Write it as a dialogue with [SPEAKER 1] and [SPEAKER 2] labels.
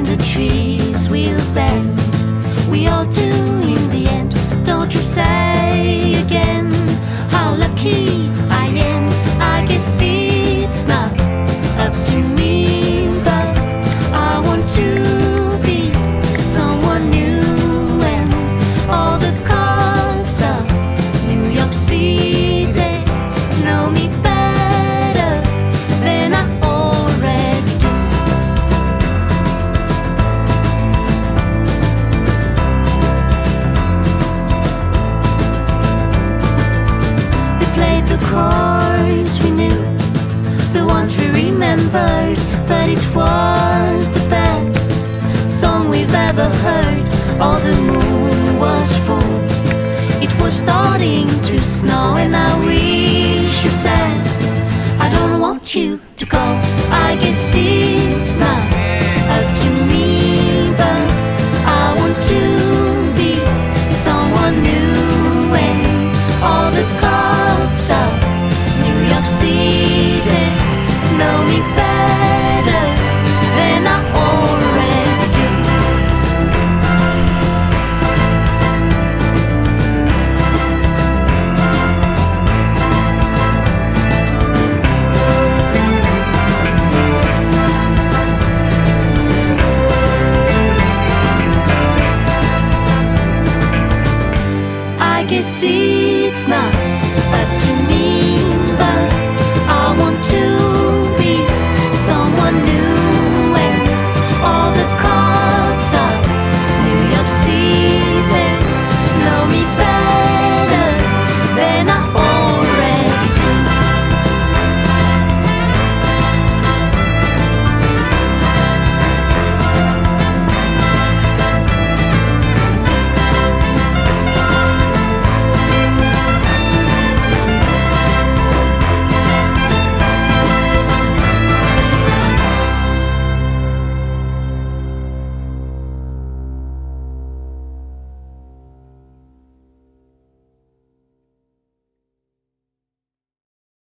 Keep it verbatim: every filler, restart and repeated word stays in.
[SPEAKER 1] climb the trees we'll bend. We all do in the end. Don't you say again how lucky I am. I guess it's not up to me, but I want to be someone new. And all the cops of New York City know me better than I already do. We played the chords we knew, the ones we remembered, but it was the best song we've ever heard. All the moon was full, it was starting to snow, and I wish you said I don't want you to go. I guess it's not up to me, but I want to be someone new. And all the cops of New York City know me better than I already do. I guess